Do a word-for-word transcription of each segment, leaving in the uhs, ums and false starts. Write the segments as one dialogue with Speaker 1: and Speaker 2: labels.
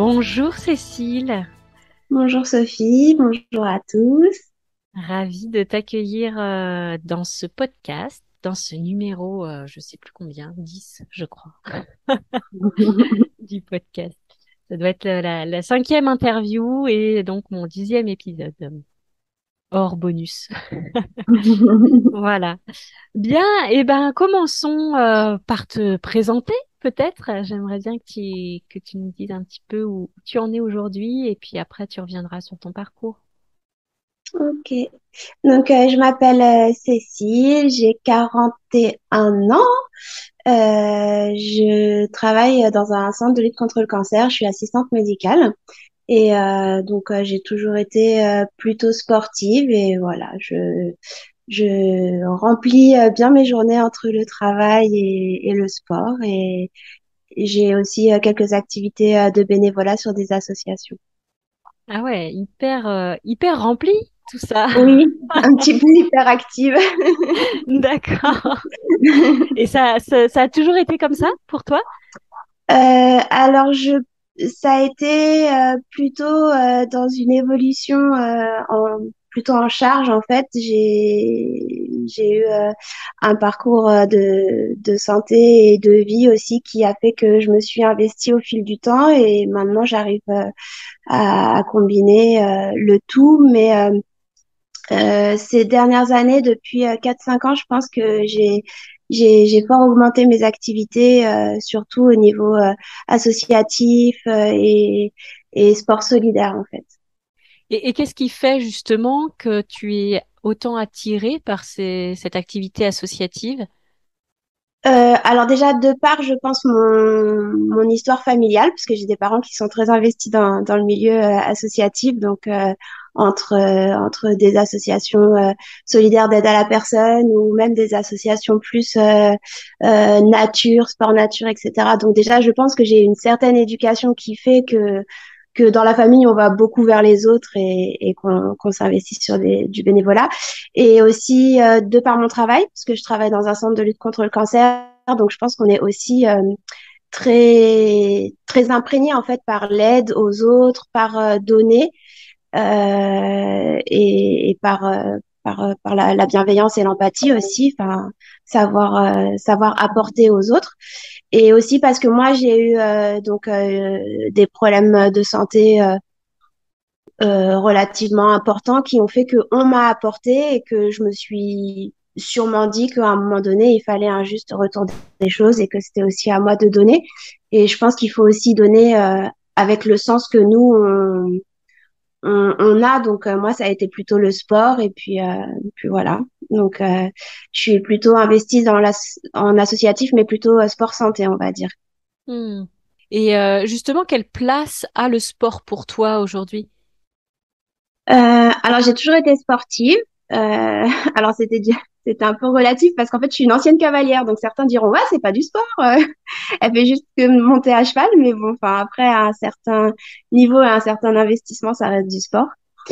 Speaker 1: Bonjour Cécile,
Speaker 2: Bonjour Sophie, bonjour à tous.
Speaker 1: ravie de t'accueillir euh, dans ce podcast, dans ce numéro, euh, je sais plus combien, dix, je crois, du podcast. Ça doit être la, la- la cinquième interview et donc mon dixième épisode, euh, hors bonus. Voilà. Bien, et ben commençons euh, par te présenter peut-être. J'aimerais bien que tu, que tu nous dises un petit peu où tu en es aujourd'hui et puis après tu reviendras sur ton parcours.
Speaker 2: Ok, donc euh, je m'appelle euh, Cécile, j'ai quarante et un ans. Euh, je travaille dans un centre de lutte contre le cancer, je suis assistante médicale et euh, donc euh, j'ai toujours été euh, plutôt sportive et voilà, je, je remplis euh, bien mes journées entre le travail et, et le sport et j'ai aussi euh, quelques activités euh, de bénévolat sur des associations.
Speaker 1: Ah ouais, hyper, euh, hyper rempli tout ça.
Speaker 2: Oui, un petit peu hyperactive.
Speaker 1: D'accord. Et ça, ça, ça a toujours été comme ça pour toi?
Speaker 2: Euh, alors, je, ça a été euh, plutôt euh, dans une évolution euh, en, plutôt en charge. En fait, j'ai, j'ai eu euh, un parcours euh, de, de santé et de vie aussi qui a fait que je me suis investie au fil du temps et maintenant j'arrive euh, à, à combiner euh, le tout. Mais euh, Euh, ces dernières années, depuis euh, quatre cinq ans, je pense que j'ai j'ai j'ai fort augmenté mes activités, euh, surtout au niveau euh, associatif euh, et et sport solidaire en fait.
Speaker 1: Et, et qu'est-ce qui fait justement que tu es autant attirée par ces, cette activité associative?
Speaker 2: Euh, alors déjà, de part, je pense mon, mon histoire familiale, parce que j'ai des parents qui sont très investis dans, dans le milieu euh, associatif, donc euh, entre, euh, entre des associations euh, solidaires d'aide à la personne ou même des associations plus euh, euh, nature, sport nature, et cetera. Donc déjà, je pense que j'ai une certaine éducation qui fait que que dans la famille, on va beaucoup vers les autres et, et qu'on qu'on s'investit sur des, du bénévolat. Et aussi, euh, de par mon travail, parce que je travaille dans un centre de lutte contre le cancer, donc je pense qu'on est aussi euh, très, très imprégné en fait par l'aide aux autres, par euh, donner euh, et, et par, euh, par, euh, par la, la bienveillance et l'empathie aussi, enfin, savoir, euh, savoir apporter aux autres. Et aussi parce que moi, j'ai eu euh, donc euh, des problèmes de santé euh, euh, relativement importants qui ont fait que on m'a apporté et que je me suis sûrement dit qu'à un moment donné, il fallait un juste retour des choses et que c'était aussi à moi de donner. Et je pense qu'il faut aussi donner euh, avec le sens que nous, on, on, on a. Donc, euh, moi, ça a été plutôt le sport et puis, euh, puis voilà. Donc, euh, je suis plutôt investie dans la, en associatif, mais plutôt euh, sport santé, on va dire.
Speaker 1: Hmm. Et euh, justement, quelle place a le sport pour toi aujourd'hui?
Speaker 2: Euh, alors, j'ai toujours été sportive. Euh, alors, c'était du- c'était un peu relatif parce qu'en fait, je suis une ancienne cavalière. Donc, certains diront, ouais, c'est pas du sport. euh, Elle fait juste que monter à cheval. Mais bon, enfin, après, à un certain niveau et un certain investissement, ça reste du sport.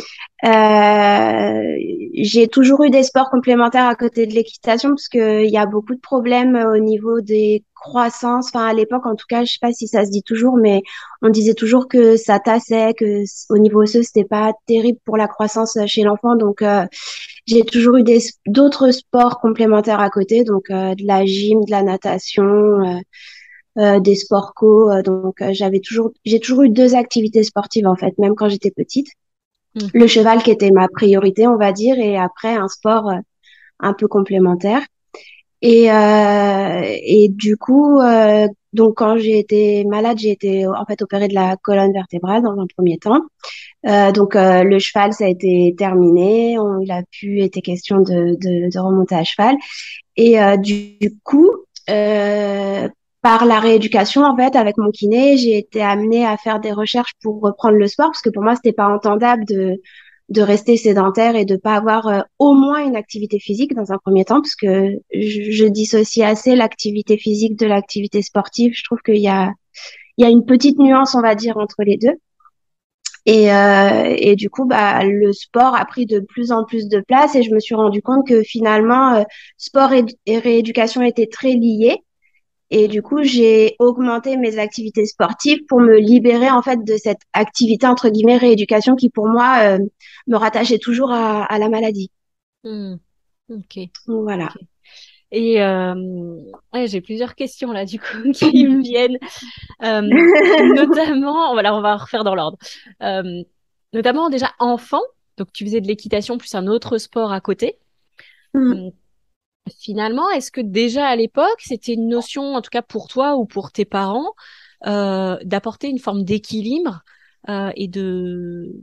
Speaker 2: Euh, j'ai toujours eu des sports complémentaires à côté de l'équitation parce que il y a beaucoup de problèmes au niveau des croissances. Enfin, à l'époque, en tout cas, je sais pas si ça se dit toujours, mais on disait toujours que ça tassait, que c- au niveau osseux, c'était pas terrible pour la croissance chez l'enfant. Donc, euh, j'ai toujours eu des d'autres sports complémentaires à côté, donc euh, de la gym, de la natation, euh, euh, des sports co. euh, donc, euh, j'avais toujours, j'ai toujours eu deux activités sportives en fait, même quand j'étais petite. Le
Speaker 1: Mhm.
Speaker 2: cheval qui était ma priorité, on va dire, et après un sport euh, un peu complémentaire. Et, euh, et du coup, euh, donc quand j'ai été malade, j'ai été en fait opérée de la colonne vertébrale dans un premier temps. Euh, donc euh, le cheval, ça a été terminé. On, il a pu été question de, de, de remonter à cheval. Et euh, du, du coup, euh, par la rééducation, en fait, avec mon kiné, j'ai été amenée à faire des recherches pour reprendre le sport parce que pour moi, c'était pas entendable de de rester sédentaire et de pas avoir euh, au moins une activité physique dans un premier temps parce que je, je dissocie assez l'activité physique de l'activité sportive. Je trouve qu'il y a il y a une petite nuance, on va dire, entre les deux. Et, euh, et du coup, bah, le sport a pris de plus en plus de place et je me suis rendu compte que finalement, euh, sport et, et rééducation étaient très liés Et du coup, j'ai augmenté mes activités sportives pour me libérer en fait de cette activité entre guillemets rééducation qui pour moi euh, me rattachait toujours à, à la maladie.
Speaker 1: Hmm. Ok.
Speaker 2: Donc, voilà.
Speaker 1: Ok. Et euh, ouais, j'ai plusieurs questions là du coup qui me viennent. Euh, Notamment, voilà, on va refaire dans l'ordre. Euh, Notamment déjà enfant, donc tu faisais de l'équitation plus un autre sport à côté.
Speaker 2: Mm.
Speaker 1: Hum, Finalement, est-ce que déjà à l'époque, c'était une notion, en tout cas pour toi ou pour tes parents, euh, d'apporter une forme d'équilibre euh, et de,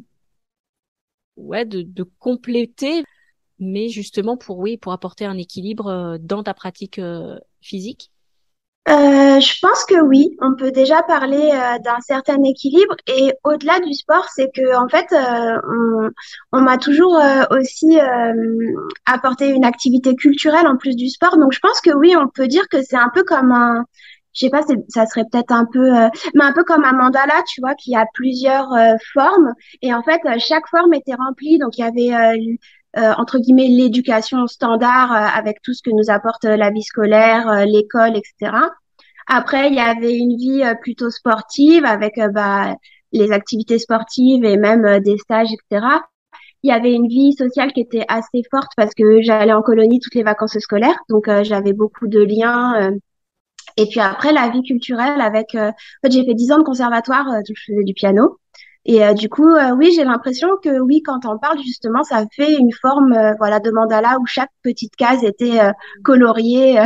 Speaker 1: ouais, de, de compléter, mais justement pour, oui, pour apporter un équilibre euh, dans ta pratique euh, physique?
Speaker 2: Euh, je pense que oui, on peut déjà parler euh, d'un certain équilibre et au-delà du sport, c'est que en fait, euh, on, on m'a toujours euh, aussi euh, apporté une activité culturelle en plus du sport. Donc je pense que oui, on peut dire que c'est un peu comme un, je sais pas, c'est- ça serait peut-être un peu, euh, mais un peu comme un mandala, tu vois, qui a plusieurs euh, formes et en fait, euh, chaque forme était remplie. Donc il y avait euh, euh, entre guillemets l'éducation standard euh, avec tout ce que nous apporte euh, la vie scolaire, euh, l'école, et cetera. Après, il y avait une vie euh, plutôt sportive avec euh, bah, les activités sportives et même euh, des stages, et cetera. Il y avait une vie sociale qui était assez forte parce que j'allais en colonie toutes les vacances scolaires, donc euh, j'avais beaucoup de liens. euh. Et puis après, la vie culturelle avec... euh, En fait, j'ai fait dix ans de conservatoire, euh, donc je faisais du piano. Et euh, du coup, euh, oui, j'ai l'impression que oui, quand on parle justement, ça fait une forme euh, voilà, de mandala où chaque petite case était euh, coloriée.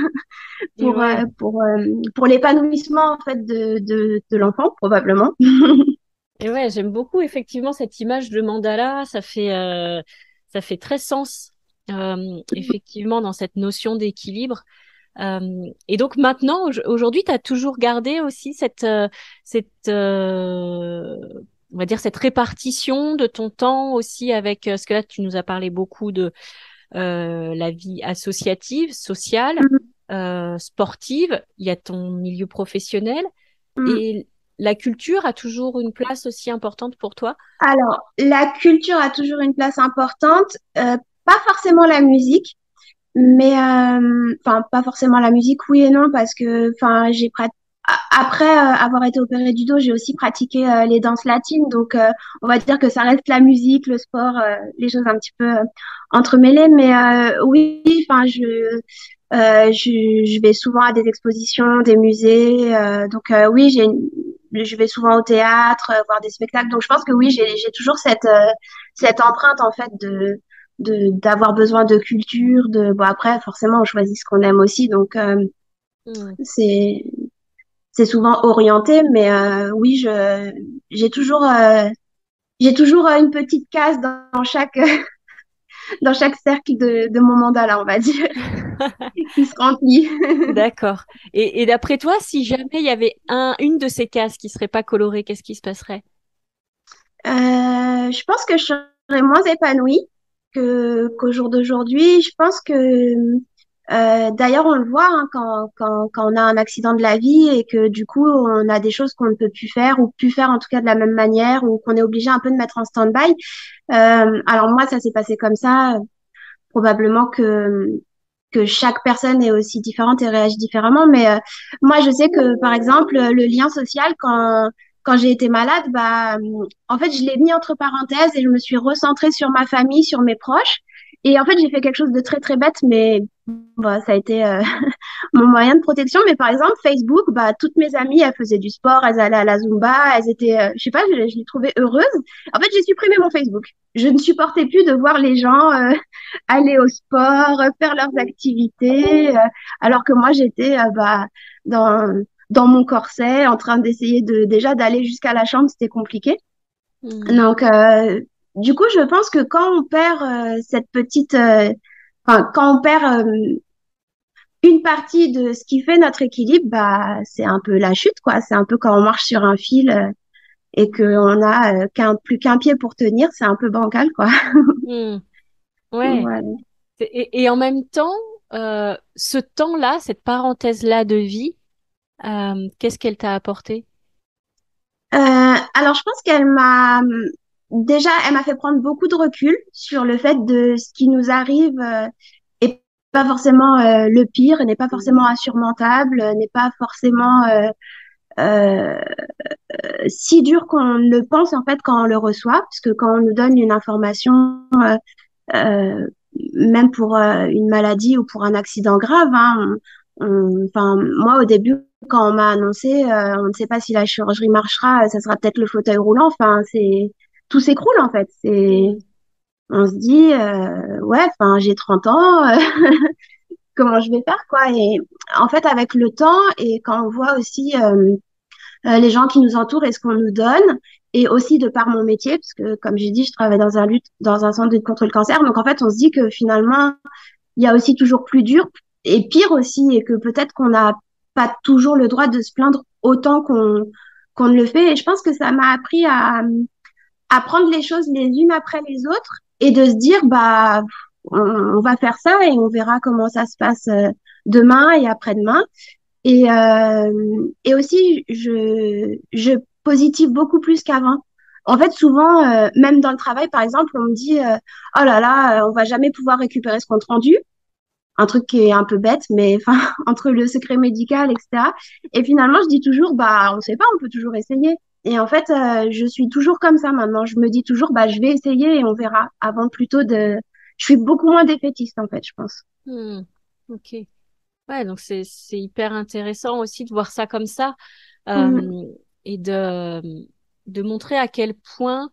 Speaker 1: Et
Speaker 2: pour,
Speaker 1: ouais.
Speaker 2: euh, pour, euh, pour l'épanouissement en fait de, de, de l'enfant, probablement.
Speaker 1: Et ouais, j'aime beaucoup effectivement cette image de mandala. Ça fait, euh, ça fait très sens, euh, effectivement, dans cette notion d'équilibre. Euh, et donc maintenant, au- aujourd'hui, tu as toujours gardé aussi cette, euh, cette, euh, on va dire cette répartition de ton temps aussi avec, euh, parce que là, tu nous as parlé beaucoup de euh, la vie associative, sociale, euh, sportive. Il y a ton milieu professionnel. Et la culture a toujours une place aussi importante pour toi?
Speaker 2: Alors, la culture a toujours une place importante, euh, pas forcément la musique, mais euh, enfin pas forcément la musique, oui et non, parce que enfin j'ai prat- a- après euh, avoir été opérée du dos, j'ai aussi pratiqué euh, les danses latines, donc euh, on va dire que ça reste la musique, le sport, euh, les choses un petit peu euh, entremêlées, mais euh, oui, enfin je Euh, je, je vais souvent à des expositions, des musées. Euh, donc euh, oui, j'ai, une- je vais souvent au théâtre, euh, voir des spectacles. Donc je pense que oui, j'ai, j'ai toujours cette, euh, cette empreinte en fait de, de, d'avoir besoin de culture. De, bon après, forcément, on choisit ce qu'on aime aussi. Donc euh,
Speaker 1: Hmm.
Speaker 2: c'est, c'est souvent orienté. Mais euh, oui, je, j'ai toujours, euh, j'ai toujours euh, une petite case dans, dans chaque, dans chaque cercle de, de mon mandat là, on va dire, qui se remplit.
Speaker 1: D'accord. Et, et d'après toi, si jamais il y avait un, une de ces cases qui serait pas colorée, qu'est-ce qui se passerait?
Speaker 2: Euh, je pense que je serais moins épanouie que qu'au jour d'aujourd'hui. Je pense que euh, d'ailleurs on le voit hein, quand, quand quand on a un accident de la vie et que du coup on a des choses qu'on ne peut plus faire ou plus faire en tout cas de la même manière ou qu'on est obligé un peu de mettre en stand-by. Euh, alors moi ça s'est passé comme ça. Probablement que que chaque personne est aussi différente et réagit différemment. Mais euh, moi, je sais que, par exemple, le lien social, quand, quand j'ai été malade, bah, en fait, je l'ai mis entre parenthèses et je me suis recentrée sur ma famille, sur mes proches. Et en fait, j'ai fait quelque chose de très, très bête, mais bah, ça a été euh, mon moyen de protection. Mais par exemple, Facebook, bah, toutes mes amies, elles faisaient du sport, elles allaient à la Zumba, elles étaient, euh, je sais pas, je, je les trouvais heureuses. En fait, j'ai supprimé mon Facebook. Je ne supportais plus de voir les gens euh, aller au sport, euh, faire leurs activités, euh, alors que moi j'étais euh, bah, dans dans mon corset, en train d'essayer de déjà d'aller jusqu'à la chambre, c'était compliqué.
Speaker 1: Hmm.
Speaker 2: Donc euh, du coup, je pense que quand on perd euh, cette petite, euh, enfin quand on perd euh, une partie de ce qui fait notre équilibre, bah c'est un peu la chute, quoi. C'est un peu quand on marche sur un fil euh, et qu'on a euh, qu'un plus qu'un pied pour tenir, c'est un peu bancal, quoi.
Speaker 1: Hmm. Ouais.
Speaker 2: Voilà.
Speaker 1: Et, et en même temps, euh, ce temps-là, cette parenthèse-là de vie, euh, qu'est-ce qu'elle t'a apporté?
Speaker 2: Euh, alors, je pense qu'elle m'a déjà, elle m'a fait prendre beaucoup de recul sur le fait de ce qui nous arrive euh, est pas forcément euh, le pire, n'est pas forcément insurmontable, n'est pas forcément euh, euh, si dur qu'on le pense en fait quand on le reçoit, parce que quand on nous donne une information, euh, euh, même pour euh, une maladie ou pour un accident grave, hein, on- on- enfin moi au début quand on m'a annoncé, euh, on ne sait pas si la chirurgie marchera, ça sera peut-être le fauteuil roulant, enfin c'est tout s'écroule en fait, c'est
Speaker 1: Mm.
Speaker 2: on se dit euh, ouais, enfin j'ai trente ans, euh, comment je vais faire quoi? Et en fait avec le temps et quand on voit aussi euh, euh, les gens qui nous entourent et ce qu'on nous donne, et aussi de par mon métier, parce que comme j'ai dit, je travaille dans un lutte, dans un centre de lutte contre le cancer, donc en fait, on se dit que finalement, il y a aussi toujours plus dur et pire aussi, et que peut-être qu'on n'a pas toujours le droit de se plaindre autant qu'on qu'on ne le fait. Et je pense que ça m'a appris à, à prendre les choses les unes après les autres et de se dire, bah, on, on va faire ça et on verra comment ça se passe euh, demain et après-demain. Et, euh, et aussi, je, je positive beaucoup plus qu'avant. En fait, souvent, euh, même dans le travail, par exemple, on me dit, euh, oh là là, euh, on va jamais pouvoir récupérer ce compte rendu. Un truc qui est un peu bête, mais enfin, entre le secret médical, et cetera. Et finalement, je dis toujours, bah, on sait pas, on peut toujours essayer. Et en fait, euh, je suis toujours comme ça maintenant. Je me dis toujours, bah, je vais essayer et on verra. Avant plutôt de, je suis beaucoup moins défaitiste, en fait, je pense.
Speaker 1: Mm. Ok. Ouais, donc c'est c'est hyper intéressant aussi de voir ça comme ça
Speaker 2: Mm.
Speaker 1: euh, et de de montrer à quel point,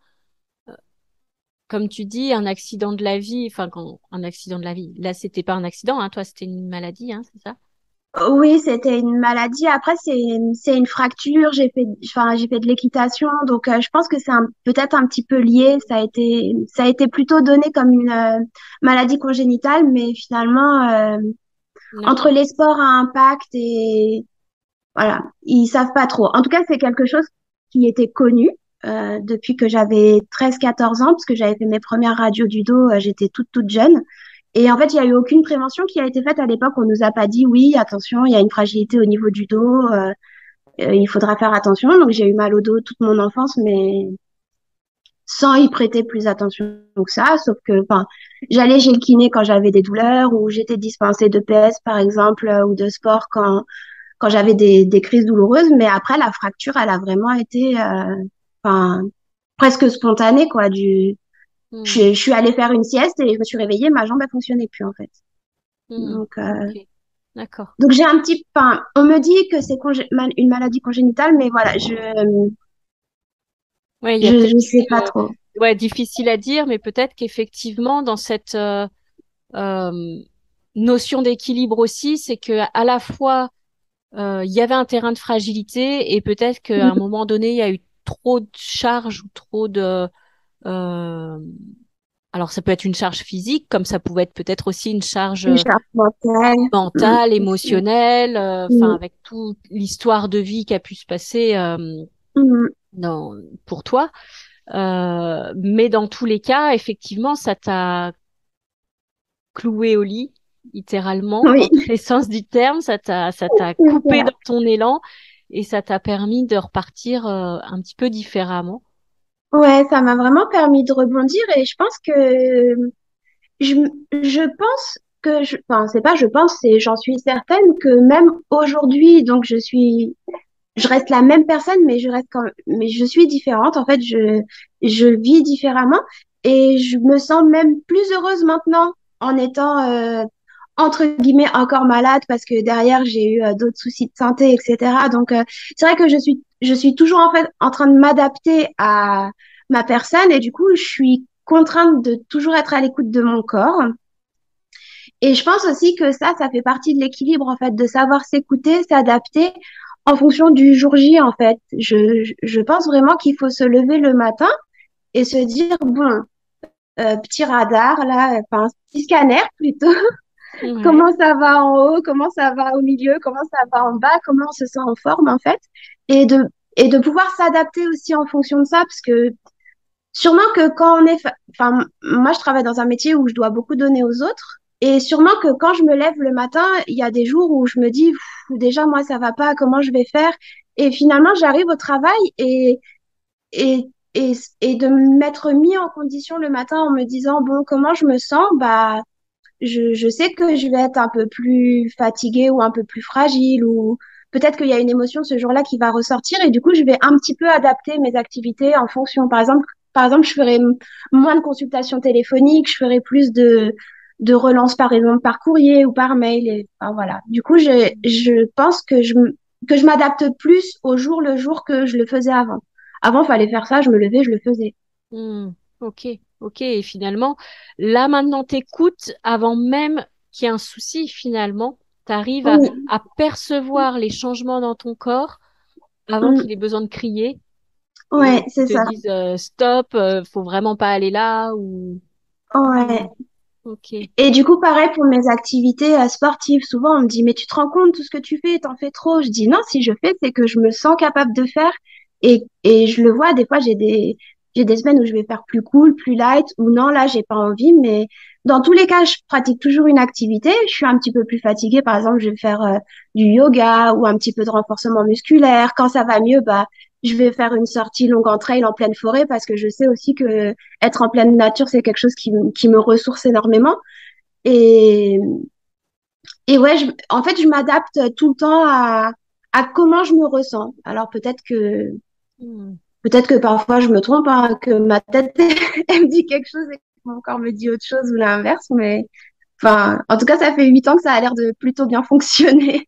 Speaker 1: comme tu dis, un accident de la vie, enfin quand un accident de la vie, là c'était pas un accident, hein, toi c'était une maladie, hein, c'est ça?
Speaker 2: Oui, c'était une maladie. Après, c'est c'est une fracture. J'ai fait, enfin, j'ai fait de l'équitation, donc euh, je pense que c'est un- peut-être un petit peu lié. Ça a été, ça a été plutôt donné comme une euh, maladie congénitale, mais finalement, euh, entre
Speaker 1: D'accord.
Speaker 2: les sports à impact et voilà, ils savent pas trop. En tout cas, c'est quelque chose qui était connu euh, depuis que j'avais treize quatorze ans, parce que j'avais fait mes premières radios du dos. Euh, j'étais toute toute jeune. Et en fait, il y a eu aucune prévention qui a été faite à l'époque. On nous a pas dit, oui, attention, il y a une fragilité au niveau du dos, euh, euh, il faudra faire attention. Donc, j'ai eu mal au dos toute mon enfance, mais sans y prêter plus attention que ça. Sauf que, enfin, j'allais chez le kiné quand j'avais des douleurs ou j'étais dispensée de P S, par exemple, euh, ou de sport quand, quand j'avais des, des crises douloureuses. Mais après, la fracture, elle a vraiment été, euh, enfin, presque spontanée, quoi, du,
Speaker 1: Hmm.
Speaker 2: je, je suis allée faire une sieste et je me suis réveillée, ma jambe, elle fonctionnait plus, en fait.
Speaker 1: Hmm.
Speaker 2: Donc, euh,
Speaker 1: Ok. D'accord.
Speaker 2: donc j'ai un petit, enfin, on me dit que c'est congé- mal- une maladie congénitale, mais voilà, je,
Speaker 1: Ouais, il y a
Speaker 2: je, je
Speaker 1: peut-être
Speaker 2: sais
Speaker 1: eu,
Speaker 2: pas
Speaker 1: euh,
Speaker 2: trop.
Speaker 1: ouais, difficile à dire, mais peut-être qu'effectivement dans cette euh, euh, notion d'équilibre aussi, c'est que à la fois euh, il y avait un terrain de fragilité et peut-être qu'à un moment donné, il y a eu trop de charges ou trop de... euh, alors ça peut être une charge physique, comme ça pouvait être peut-être aussi une charge
Speaker 2: Une
Speaker 1: euh,
Speaker 2: charge mentale. Mm.
Speaker 1: mentale, émotionnelle, euh, enfin
Speaker 2: Mm.
Speaker 1: avec toute l'histoire de vie qui a pu se passer euh,
Speaker 2: Mm.
Speaker 1: dans, pour toi. Euh, mais dans tous les cas, effectivement, ça t'a cloué au lit, littéralement, dans
Speaker 2: Oui,
Speaker 1: tous les sens du terme. Ça t'a, ça t'a
Speaker 2: c'est
Speaker 1: coupé
Speaker 2: ça.
Speaker 1: dans ton élan et ça t'a permis de repartir euh, un petit peu différemment.
Speaker 2: Ouais, ça m'a vraiment permis de rebondir et je pense que je, je pense que je, enfin, c'est pas je pense, c'est j'en suis certaine que même aujourd'hui, donc je suis, je reste la même personne, mais je reste quand, mais je suis différente. En fait, je, je vis différemment et je me sens même plus heureuse maintenant en étant, euh, entre guillemets, encore malade parce que derrière, j'ai eu euh, d'autres soucis de santé, et cetera. Donc, euh, c'est vrai que je suis, je suis toujours en fait en train de m'adapter à ma personne et du coup, je suis contrainte de toujours être à l'écoute de mon corps. Et je pense aussi que ça, ça fait partie de l'équilibre, en fait, de savoir s'écouter, s'adapter en fonction du jour J, en fait. Je, je je pense vraiment qu'il faut se lever le matin et se dire, bon, euh, petit radar, là, enfin, petit scanner plutôt,
Speaker 1: Ouais.
Speaker 2: comment ça va en haut, comment ça va au milieu, comment ça va en bas, comment on se sent en forme, en fait. Et de, et de pouvoir s'adapter aussi en fonction de ça, parce que sûrement que quand on est, fa- enfin, moi, je travaille dans un métier où je dois beaucoup donner aux autres. Et sûrement que quand je me lève le matin, il y a des jours où je me dis, Pff, déjà, moi, ça va pas, comment je vais faire? Et finalement, j'arrive au travail et, et, et, et de m'être mis en condition le matin en me disant, bon, comment je me sens? Bah, je, je sais que je vais être un peu plus fatiguée ou un peu plus fragile ou peut-être qu'il y a une émotion ce jour-là qui va ressortir et du coup, je vais un petit peu adapter mes activités en fonction. Par exemple, par exemple, je ferai m- moins de consultations téléphoniques, je ferai plus de, de relances par exemple par courrier ou par mail et enfin, voilà. Du coup, je, je pense que je, m- que je m'adapte plus au jour le jour que je le faisais avant. Avant, fallait faire ça, je me levais, je le faisais.
Speaker 1: Hmm, ok, ok. Et finalement, là maintenant, t'écoutes avant même qu'il y ait un souci. Finalement, t'arrives à,
Speaker 2: Oui.
Speaker 1: à percevoir les changements dans ton corps avant
Speaker 2: Mm.
Speaker 1: qu'il ait besoin de crier
Speaker 2: Ouais,
Speaker 1: et qu'il
Speaker 2: c'est
Speaker 1: te
Speaker 2: ça.
Speaker 1: dise euh, stop, euh, faut vraiment pas aller là ou. Hmm,
Speaker 2: Ouais.
Speaker 1: ok.
Speaker 2: Et du coup, pareil pour mes activités euh, sportives. Souvent, on me dit, mais tu te rends compte tout ce que tu fais, t'en fais trop. Je dis, non, si je fais, c'est que je me sens capable de faire. Et, et je le vois, des fois, j'ai des, j'ai des semaines où je vais faire plus cool, plus light, ou non, là, j'ai pas envie. Mais dans tous les cas, je pratique toujours une activité. Je suis un petit peu plus fatiguée. Par exemple, je vais faire euh, du yoga ou un petit peu de renforcement musculaire. Quand ça va mieux, bah, je vais faire une sortie longue en trail en pleine forêt parce que je sais aussi que être en pleine nature, c'est quelque chose qui, m- qui me ressource énormément. Et, et ouais, je, en fait, je m'adapte tout le temps à, à comment je me ressens. Alors peut-être que
Speaker 1: Hmm.
Speaker 2: peut-être que parfois je me trompe, hein, que ma tête elle me dit quelque chose et que mon corps me dit autre chose ou l'inverse, mais enfin, en tout cas, ça fait huit ans que ça a l'air de plutôt bien fonctionner.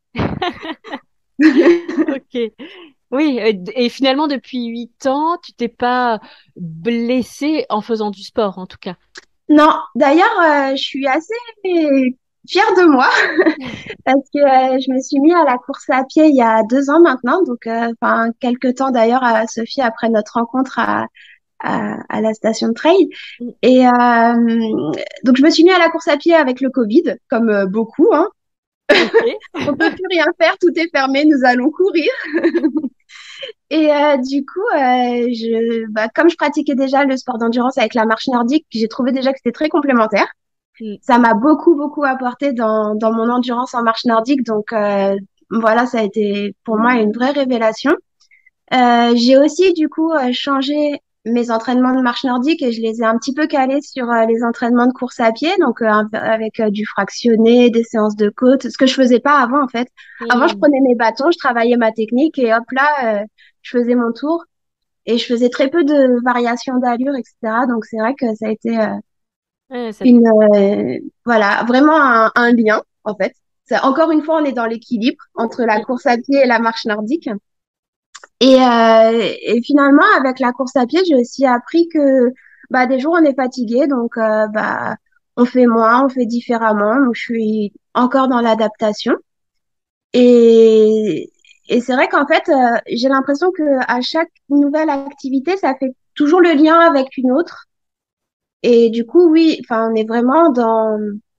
Speaker 1: Ok. Oui, et, et finalement, depuis huit ans, tu t'es pas blessée en faisant du sport, en tout cas.
Speaker 2: Non, d'ailleurs, euh, je suis assez fière de moi parce que euh, je me suis mis à la course à pied il y a deux ans maintenant, donc euh, enfin quelques temps d'ailleurs à Sophie après notre rencontre à, à, à la station de trail.
Speaker 1: Hmm,
Speaker 2: Et euh, donc je me suis mis à la course à pied avec le Covid, comme euh, beaucoup, hein.
Speaker 1: ok.
Speaker 2: On peut plus rien faire, tout est fermé, nous allons courir. Et euh, du coup, euh, je, bah, comme je pratiquais déjà le sport d'endurance avec la marche nordique, j'ai trouvé déjà que c'était très complémentaire.
Speaker 1: Hmm,
Speaker 2: Ça m'a beaucoup, beaucoup apporté dans, dans mon endurance en marche nordique. Donc, euh, voilà, ça a été pour moi une vraie révélation. Euh, j'ai aussi, du coup, euh, changé mes entraînements de marche nordique et je les ai un petit peu calés sur euh, les entraînements de course à pied, donc euh, un peu avec euh, du fractionné, des séances de côte, ce que je faisais pas avant, en fait. Avant, je
Speaker 1: hmm.
Speaker 2: prenais mes bâtons, je travaillais ma technique et hop là, euh, je faisais mon tour et je faisais très peu de variations d'allure, et cetera. Donc, c'est vrai que ça a été euh,
Speaker 1: Ouais, ça-
Speaker 2: une euh, voilà vraiment un, un lien en fait. C'est- encore une fois, on est dans l'équilibre entre la
Speaker 1: hmm,
Speaker 2: course à pied et la marche nordique. Et, euh, et finalement, avec la course à pied, j'ai aussi appris que bah, des jours on est fatigué, donc euh, bah on fait moins, on fait différemment. Donc je suis encore dans l'adaptation. Et et c'est vrai qu'en fait, euh, j'ai l'impression que à chaque nouvelle activité, ça fait toujours le lien avec une autre. Et du coup, oui, enfin, on est vraiment dans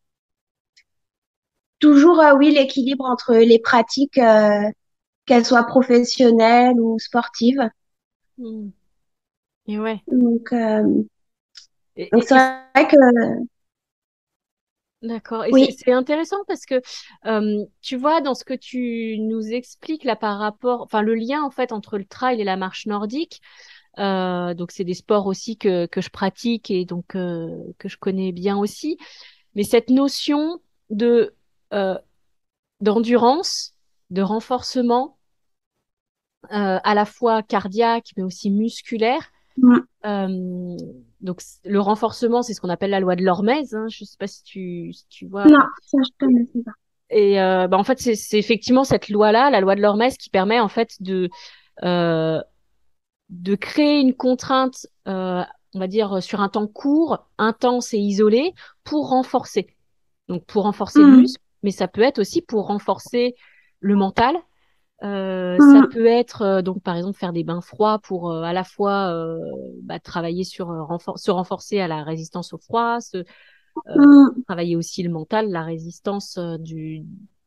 Speaker 2: toujours, euh, oui, l'équilibre entre les pratiques, euh, qu'elles soient professionnelles ou sportives.
Speaker 1: hmm. Et ouais.
Speaker 2: Donc, euh,
Speaker 1: Et,
Speaker 2: donc
Speaker 1: et-
Speaker 2: c'est
Speaker 1: et
Speaker 2: vrai que,
Speaker 1: d'accord. Et c'est
Speaker 2: oui,
Speaker 1: c'est intéressant parce que euh, tu vois, dans ce que tu nous expliques là par rapport, enfin le lien en fait entre le trail et la marche nordique, euh, donc c'est des sports aussi que, que je pratique et donc euh, que je connais bien aussi. Mais cette notion de euh, d'endurance, de renforcement, euh, à la fois cardiaque mais aussi musculaire.
Speaker 2: mm,
Speaker 1: Euh, donc c- le renforcement, c'est ce qu'on appelle la loi de l'Hormèse, hein. Je sais pas si tu, si tu vois.
Speaker 2: non,
Speaker 1: Enfin,
Speaker 2: ça je connaissais pas.
Speaker 1: et euh, bah, en fait, c'est c'est effectivement cette loi-là, la loi de l'Hormèse, qui permet en fait de euh, de créer une contrainte, euh, on va dire sur un temps court, intense et isolé, pour renforcer. Donc pour renforcer le
Speaker 2: Mm,
Speaker 1: muscle, mais ça peut être aussi pour renforcer le mental. Euh, ça
Speaker 2: mm,
Speaker 1: peut être euh, donc par exemple faire des bains froids pour euh, à la fois euh, bah, travailler sur euh, renfor- se renforcer à la résistance au froid, se, euh,
Speaker 2: mm,
Speaker 1: travailler aussi le mental, la résistance euh, du,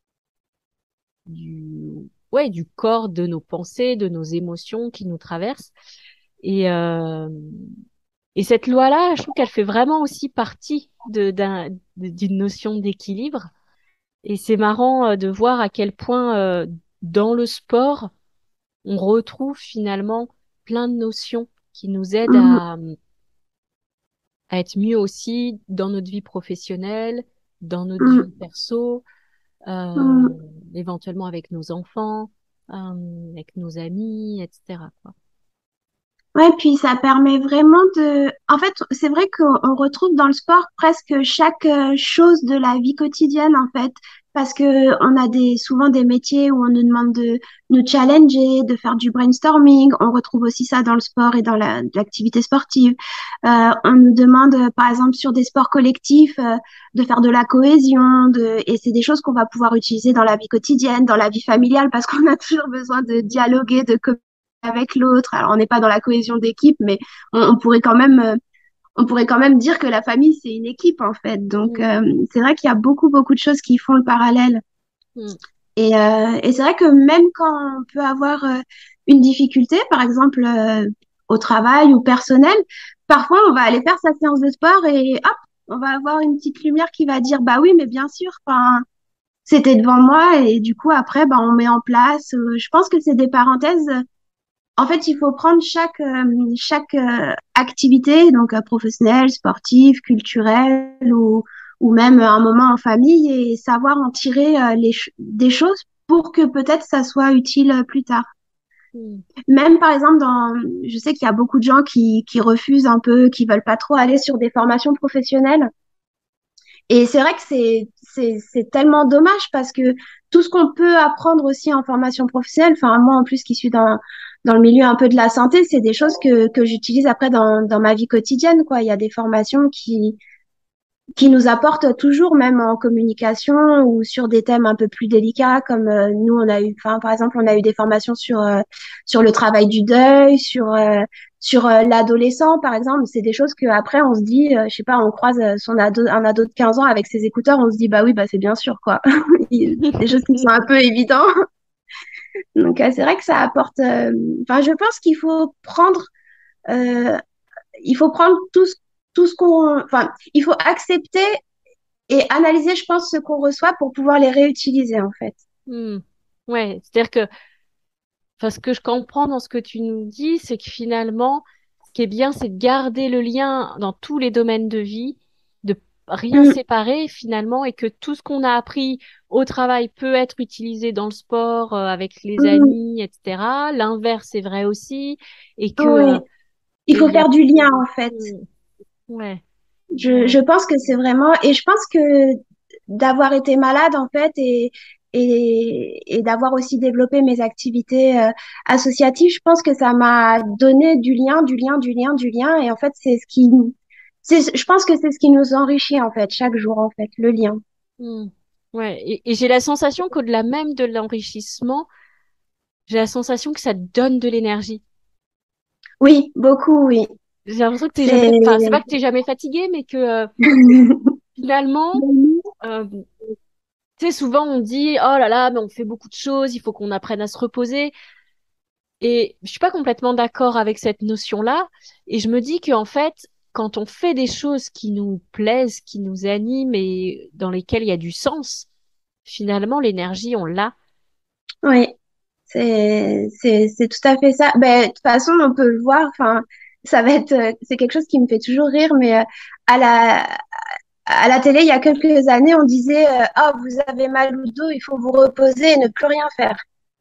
Speaker 1: du ouais du corps, de nos pensées, de nos émotions qui nous traversent. Et euh, et cette loi-là, je trouve qu'elle fait vraiment aussi partie de, d'un, de- d'une notion d'équilibre. Et c'est marrant euh, de voir à quel point euh, dans le sport on retrouve finalement plein de notions qui nous aident
Speaker 2: mm,
Speaker 1: à, à être mieux aussi dans notre vie professionnelle dans notre
Speaker 2: Mm,
Speaker 1: vie perso, euh,
Speaker 2: mm.
Speaker 1: éventuellement avec nos enfants, euh, avec nos amis, et cetera, quoi.
Speaker 2: Ouais, puis ça permet vraiment de... En fait, c'est vrai qu'on on retrouve dans le sport presque chaque euh, chose de la vie quotidienne, en fait, parce que on a des, souvent des métiers où on nous demande de nous challenger, de faire du brainstorming. On retrouve aussi ça dans le sport et dans la, l'activité sportive. Euh, on nous demande, euh, par exemple, sur des sports collectifs, euh, de faire de la cohésion, de... et c'est des choses qu'on va pouvoir utiliser dans la vie quotidienne, dans la vie familiale, parce qu'on a toujours besoin de dialoguer, de communiquer avec l'autre. Alors, on n'est pas dans la cohésion d'équipe, mais on, on pourrait quand même, euh, on pourrait quand même dire que la famille, c'est une équipe, en fait. Donc,
Speaker 1: Mm,
Speaker 2: euh, c'est vrai qu'il y a beaucoup, beaucoup de choses qui font le parallèle.
Speaker 1: mm,
Speaker 2: Et, euh, et c'est vrai que même quand on peut avoir euh, une difficulté, par exemple, euh, au travail ou personnel, parfois, on va aller faire sa séance de sport et hop, on va avoir une petite lumière qui va dire, bah oui, mais bien sûr, enfin, c'était devant moi et du coup, après, bah, on met en place. Euh, je pense que c'est des parenthèses. En fait, il faut prendre chaque, euh, chaque euh, activité, donc euh, professionnelle, sportive, culturelle ou, ou même un moment en famille et savoir en tirer euh, les ch- des choses pour que peut-être ça soit utile euh, plus tard.
Speaker 1: mm.
Speaker 2: Même par exemple, dans, je sais qu'il y a beaucoup de gens qui, qui refusent un peu, qui veulent pas trop aller sur des formations professionnelles. Et c'est vrai que c'est, c'est, c'est tellement dommage parce que tout ce qu'on peut apprendre aussi en formation professionnelle, enfin, moi, en plus, qui suis dans, dans le milieu un peu de la santé, c'est des choses que, que j'utilise après dans, dans ma vie quotidienne, quoi. Il y a des formations qui, qui nous apporte toujours, même en communication ou sur des thèmes un peu plus délicats, comme euh, nous, on a eu, enfin, par exemple, on a eu des formations sur, euh, sur le travail du deuil, sur, euh, sur euh, l'adolescent, par exemple. C'est des choses que après on se dit, euh, je sais pas, on croise euh, son ado, un ado de quinze ans avec ses écouteurs, on se dit, bah oui, bah c'est bien sûr, quoi. Des choses qui sont un peu évidentes. Donc, euh, c'est vrai que ça apporte, euh, enfin, je pense qu'il faut prendre, euh, il faut prendre tout ce, tout ce qu'on, enfin, il faut accepter et analyser, je pense, ce qu'on reçoit pour pouvoir les réutiliser, en fait.
Speaker 1: Mm. Ouais, c'est-à-dire que, enfin, ce que je comprends dans ce que tu nous dis, c'est que finalement, ce qui est bien, c'est de garder le lien dans tous les domaines de vie, de rien
Speaker 2: Mm,
Speaker 1: séparer finalement, et que tout ce qu'on a appris au travail peut être utilisé dans le sport, euh, avec les
Speaker 2: mm,
Speaker 1: amis, et cetera. L'inverse est vrai aussi, et que, euh,
Speaker 2: oui, il
Speaker 1: et
Speaker 2: faut
Speaker 1: il y a,
Speaker 2: faire du lien, en fait.
Speaker 1: Mm. Ouais,
Speaker 2: Je,
Speaker 1: ouais.
Speaker 2: je pense que c'est vraiment, et je pense que d'avoir été malade, en fait, et, et, et d'avoir aussi développé mes activités euh, associatives, je pense que ça m'a donné du lien, du lien, du lien, du lien. Et en fait, c'est ce qui, c'est, je pense que c'est ce qui nous enrichit, en fait, chaque jour, en fait, le lien.
Speaker 1: Mm. Ouais, et, et j'ai la sensation qu'au-delà même de l'enrichissement, j'ai la sensation que ça te donne de l'énergie.
Speaker 2: Oui, beaucoup, oui.
Speaker 1: J'ai l'impression que t'es
Speaker 2: C'est,
Speaker 1: jamais, enfin, c'est pas que t'es jamais fatigué, mais que euh, finalement, euh, tu sais, souvent on dit, oh là là, mais on fait beaucoup de choses, il faut qu'on apprenne à se reposer. Et je suis pas complètement d'accord avec cette notion-là. Et je me dis qu'en fait, quand on fait des choses qui nous plaisent, qui nous animent et dans lesquelles il y a du sens, finalement, l'énergie, on l'a.
Speaker 2: oui. C'est, c'est, c'est tout à fait ça. Ben, de toute façon, on peut le voir. Enfin, ça va être, euh, c'est quelque chose qui me fait toujours rire, mais euh, à la, à la télé, il y a quelques années, on disait, euh, ah, vous avez mal au dos, il faut vous reposer et ne plus rien faire.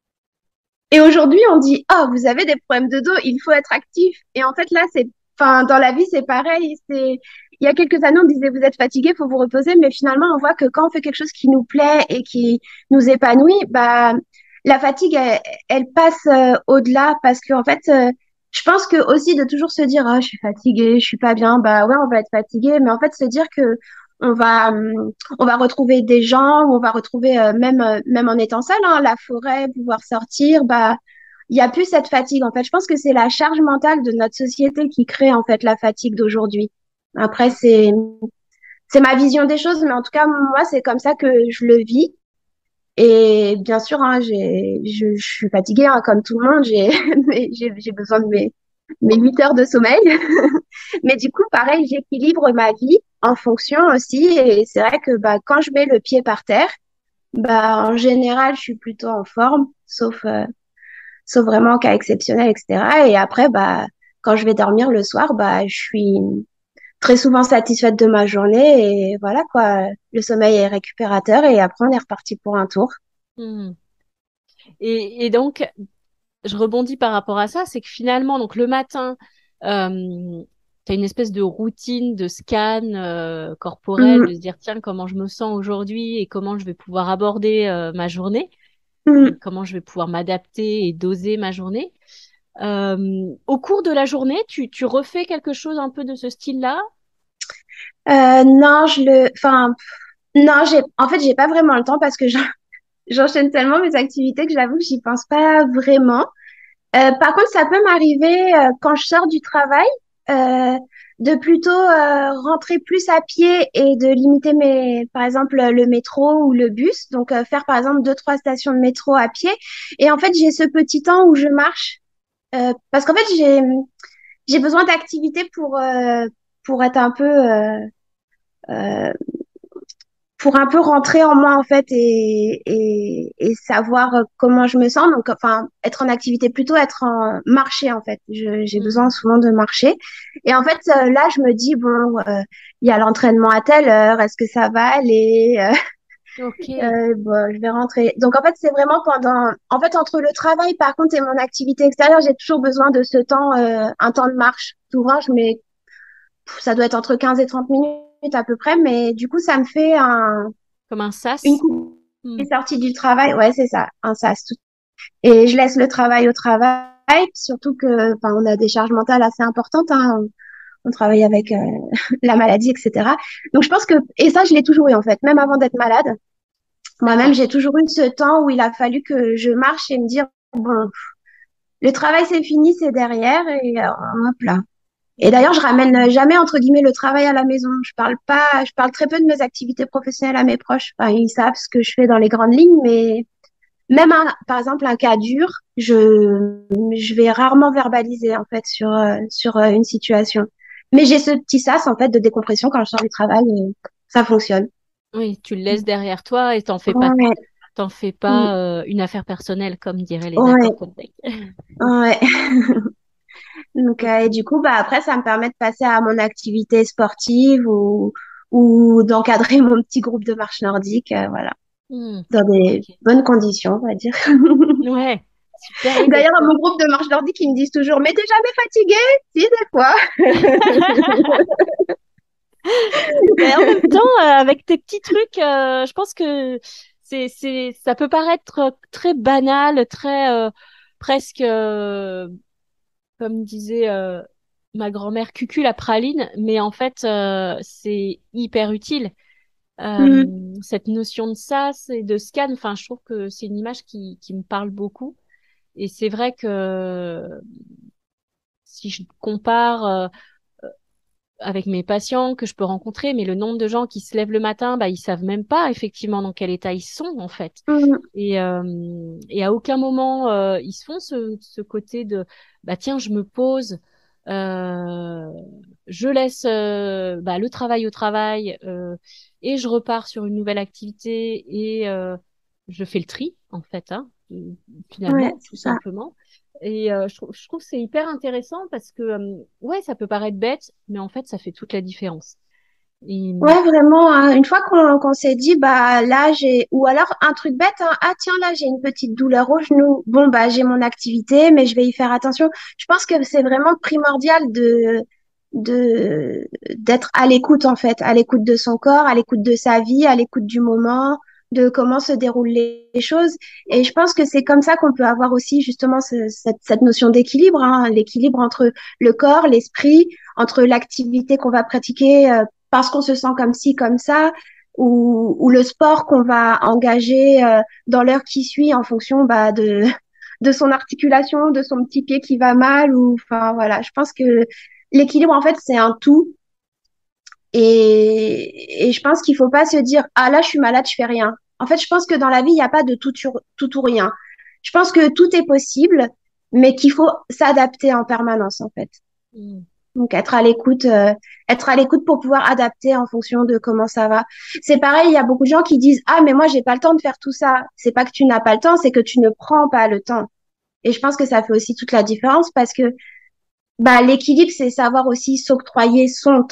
Speaker 2: Et aujourd'hui, on dit, ah, vous avez des problèmes de dos, il faut être actif. Et en fait, là, c'est, enfin, dans la vie, c'est pareil. C'est, il y a quelques années, on disait, vous êtes fatigué, il faut vous reposer. Mais finalement, on voit que quand on fait quelque chose qui nous plaît et qui nous épanouit, bah, la fatigue, elle, elle passe euh, au-delà parce que, en fait, euh, je pense que aussi de toujours se dire, ah, je suis fatiguée, je suis pas bien, bah ouais, on va être fatigué. Mais en fait, se dire que on va, hum, on va retrouver des gens, on va retrouver euh, même, euh, même en étant seul, hein, la forêt, pouvoir sortir, bah, il y a plus cette fatigue. En fait, je pense que c'est la charge mentale de notre société qui crée en fait la fatigue d'aujourd'hui. Après, c'est, c'est ma vision des choses, mais en tout cas, moi, c'est comme ça que je le vis. Et bien sûr, hein, j'ai, je, je suis fatiguée, hein, comme tout le monde. J'ai, mais j'ai, j'ai besoin de mes, mes huit heures de sommeil. Mais du coup, pareil, j'équilibre ma vie en fonction aussi. Et c'est vrai que bah, quand je mets le pied par terre, bah, en général, je suis plutôt en forme, sauf, euh, sauf vraiment en cas exceptionnel, et cetera. Et après, bah, quand je vais dormir le soir, bah, je suis, très souvent satisfaite de ma journée et voilà quoi, le sommeil est récupérateur et après on est reparti pour un tour.
Speaker 1: Hmm. Et, et donc, je rebondis par rapport à ça, c'est que finalement, donc le matin, euh, tu as une espèce de routine de scan euh, corporel, de
Speaker 2: Mm,
Speaker 1: se dire, tiens, comment je me sens aujourd'hui et comment je vais pouvoir aborder euh, ma journée,
Speaker 2: mm.
Speaker 1: comment je vais pouvoir m'adapter et doser ma journée. Euh, au cours de la journée, tu, tu refais quelque chose un peu de ce style-là?
Speaker 2: Euh, non, je le, enfin, non, j'ai, en fait, j'ai pas vraiment le temps parce que j'en- j'enchaîne tellement mes activités que j'avoue que j'y pense pas vraiment. Euh, par contre, ça peut m'arriver euh, quand je sors du travail euh, de plutôt euh, rentrer plus à pied et de limiter mes, par exemple, le métro ou le bus. Donc, euh, faire par exemple deux, trois stations de métro à pied. Et en fait, j'ai ce petit temps où je marche euh, parce qu'en fait, j'ai j'ai besoin d'activité pour euh, pour être un peu euh, euh, pour un peu rentrer en moi en fait et, et, et savoir euh, comment je me sens. Donc, enfin, être en activité, plutôt être en marché en fait. Je- J'ai besoin
Speaker 1: Hmm.
Speaker 2: souvent de marcher. Et en fait, euh, là, je me dis, bon, euh, il y a l'entraînement à telle heure, est-ce que ça va aller? Euh,
Speaker 1: Ok.
Speaker 2: euh, bon, je vais rentrer. Donc, en fait, c'est vraiment pendant, en fait, entre le travail, par contre, et mon activité extérieure, j'ai toujours besoin de ce temps, euh, un temps de marche. Souvent, je mets, pff, ça doit être entre quinze et trente minutes à peu près, mais du coup, ça me fait un,
Speaker 1: Comme un
Speaker 2: une
Speaker 1: sas?
Speaker 2: coupe
Speaker 1: Hmm.
Speaker 2: est sortie du travail, ouais, c'est ça, un sas. Tout. Et je laisse le travail au travail, surtout que, enfin, on a des charges mentales assez importantes, hein. On, on travaille avec euh, la maladie, et cetera. Donc, je pense que, et ça, je l'ai toujours eu, en fait, même avant d'être malade. Moi-même,
Speaker 1: D'accord.
Speaker 2: j'ai toujours eu ce temps où il a fallu que je marche et me dire, bon, le travail, c'est fini, c'est derrière, et euh, hop là. Et
Speaker 1: Hmm.
Speaker 2: d'ailleurs, je ramène jamais, entre guillemets, le travail à la maison. Je parle pas, je parle très peu de mes activités professionnelles à mes proches. Enfin, ils savent ce que je fais dans les grandes lignes, mais même un, par exemple un cas dur, je je vais rarement verbaliser en fait sur euh, sur euh, une situation. Mais j'ai ce petit sas en fait de décompression quand je sors du travail et ça fonctionne.
Speaker 1: Oui, tu le laisses derrière toi et t'en fais pas,
Speaker 2: Ouais,
Speaker 1: t'en fais
Speaker 2: mm,
Speaker 1: pas euh, une affaire personnelle, comme diraient les
Speaker 2: ouais,
Speaker 1: accords Toltec.
Speaker 2: ouais. Donc euh, et
Speaker 1: Ok.
Speaker 2: du coup bah après ça me permet de passer à mon activité sportive ou ou d'encadrer mon petit groupe de marche nordique, euh, voilà,
Speaker 1: Hmm.
Speaker 2: dans des
Speaker 1: Ok.
Speaker 2: bonnes conditions, on va dire.
Speaker 1: Ouais, super, oui,
Speaker 2: D'ailleurs,
Speaker 1: d'être.
Speaker 2: dans mon groupe de marche nordique, ils me disent toujours, mais t'es jamais fatiguée? Si, des fois.
Speaker 1: Mais en même temps, euh, avec tes petits trucs, euh, je pense que c'est, c'est, ça peut paraître très banal, très euh, presque, euh, comme disait euh, ma grand-mère, cucul la praline, mais en fait, euh, c'est hyper utile.
Speaker 2: Mm,
Speaker 1: Euh, cette notion de sas et de scan, enfin, je trouve que c'est une image qui, qui me parle beaucoup. Et c'est vrai que si je compare euh, avec mes patients que je peux rencontrer, mais le nombre de gens qui se lèvent le matin, bah, ils savent même pas effectivement dans quel état ils sont en fait.
Speaker 2: mm,
Speaker 1: Et, euh, et à aucun moment euh, ils se font ce, ce côté de bah tiens je me pose, euh, je laisse euh, bah, le travail au travail euh, et je repars sur une nouvelle activité et euh, je fais le tri en fait hein,
Speaker 2: ouais,
Speaker 1: finalement tout
Speaker 2: c'est ça.
Speaker 1: simplement. Et euh, je trouve, je trouve que c'est hyper intéressant parce que, euh, ouais, ça peut paraître bête, mais en fait, ça fait toute la différence. Et,
Speaker 2: Ouais, vraiment, hein. Une fois qu'on qu'on s'est dit, bah là, j'ai, ou alors un truc bête, hein, ah tiens, là, j'ai une petite douleur au genou. Bon, bah j'ai mon activité, mais je vais y faire attention. Je pense que c'est vraiment primordial de, de, d'être à l'écoute, en fait, à l'écoute de son corps, à l'écoute de sa vie, à l'écoute du moment, de comment se déroulent les les choses. Et je pense que c'est comme ça qu'on peut avoir aussi, justement, ce- cette, cette notion d'équilibre, hein, l'équilibre entre le corps, l'esprit, entre l'activité qu'on va pratiquer, euh, parce qu'on se sent comme ci, comme ça, ou, ou le sport qu'on va engager euh, dans l'heure qui suit en fonction bah, de, de son articulation, de son petit pied qui va mal, ou enfin voilà, je pense que l'équilibre en fait c'est un tout et, et je pense qu'il faut pas se dire ah là je suis malade, je fais rien. En fait, je pense que dans la vie il n'y a pas de tout, sur- tout ou rien. Je pense que tout est possible, mais qu'il faut s'adapter en permanence en fait.
Speaker 1: mm,
Speaker 2: Donc être à l'écoute, euh, être à l'écoute pour pouvoir adapter en fonction de comment ça va. C'est pareil, il y a beaucoup de gens qui disent ah mais moi j'ai pas le temps de faire tout ça. C'est pas que tu n'as pas le temps, c'est que tu ne prends pas le temps. Et je pense que ça fait aussi toute la différence parce que bah l'équilibre c'est savoir aussi s'octroyer son temps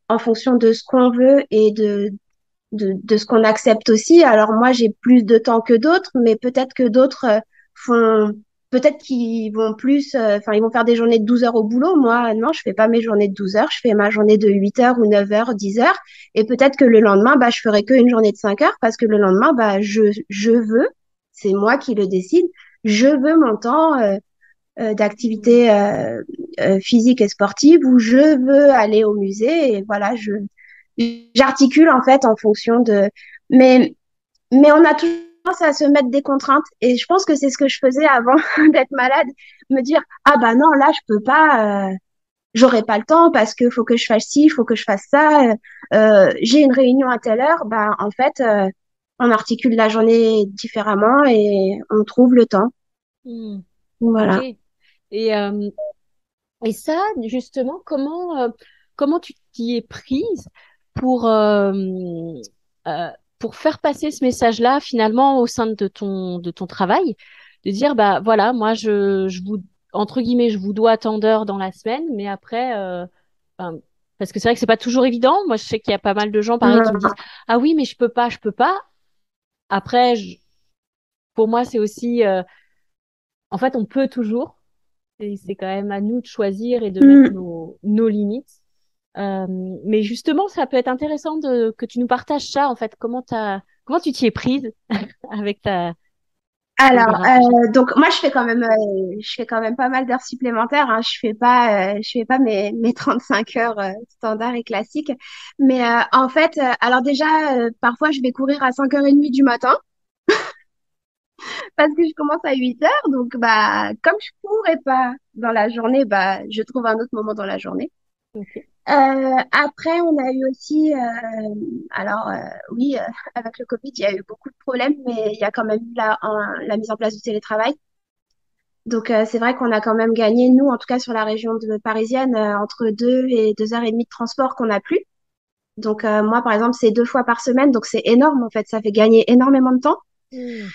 Speaker 2: en fonction de ce qu'on veut et de, de, de ce qu'on accepte aussi. Alors moi, j'ai plus de temps que d'autres, mais peut-être que d'autres euh, font, peut-être qu'ils vont plus, euh, enfin, ils vont faire des journées de douze heures au boulot. Moi, non, je fais pas mes journées de douze heures, je fais ma journée de huit heures ou neuf heures, dix heures. Et peut-être que le lendemain, bah, je ferai qu'une journée de cinq heures parce que le lendemain, bah, je, je veux, c'est moi qui le décide, je veux mon temps, euh, euh,
Speaker 1: Mm.
Speaker 2: d'activité euh, euh, physique et sportive où je veux aller au musée et voilà, je j'articule en fait en fonction de mais mais on a toujours tendance à se mettre des contraintes et je pense que c'est ce que je faisais avant d'être malade, me dire ah bah non là je peux pas euh, j'aurai pas le temps parce que faut que je fasse ci, faut que je fasse ça, euh, euh, j'ai une réunion à telle heure, bah en fait euh, on articule la journée différemment et on trouve le temps.
Speaker 1: Mm. Ok.
Speaker 2: Voilà.
Speaker 1: Et, euh, et ça, justement, comment, euh, comment tu t'y es prise pour, euh, euh, pour faire passer ce message-là finalement au sein de ton, de ton travail, de dire, bah voilà, moi, je, je vous, entre guillemets, je vous dois tant d'heures dans la semaine, mais après, euh, enfin, parce que c'est vrai que c'est pas toujours évident. Moi, je sais qu'il y a pas mal de gens, pareil, qui me disent, ah oui, mais je peux pas, je peux pas. Après, je- pour moi, c'est aussi, euh, en fait, on peut toujours. Et c'est quand même à nous de choisir et de mettre
Speaker 2: Mm.
Speaker 1: nos, nos limites. Euh, mais justement, ça peut être intéressant de, que tu nous partages ça, en fait. Comment t'as, comment tu t'y es prise avec ta, ta
Speaker 2: Alors,
Speaker 1: hiérarchie?
Speaker 2: euh, donc moi je fais quand même, euh, je fais quand même pas mal d'heures supplémentaires. Hein. Je fais pas, euh, je fais pas mes mes trente-cinq heures euh, standards et classiques. Mais euh, en fait, euh, alors déjà, euh, parfois je vais courir à cinq heures trente du matin parce que je commence à huit heures. Donc bah comme je courais pas dans la journée, bah je trouve un autre moment dans la journée.
Speaker 1: Ok.
Speaker 2: Euh, après, on a eu aussi, euh, alors euh, oui, euh, avec le Covid, il y a eu beaucoup de problèmes, mais il y a quand même eu la, un- la mise en place du télétravail. Donc, euh, c'est vrai qu'on a quand même gagné, nous, en tout cas sur la région de, parisienne, euh, entre deux et deux heures et demie de transport qu'on n'a plus. Donc, euh, moi, par exemple, c'est deux fois par semaine, donc c'est énorme, en fait. Ça fait gagner énormément de temps.
Speaker 1: Hmm.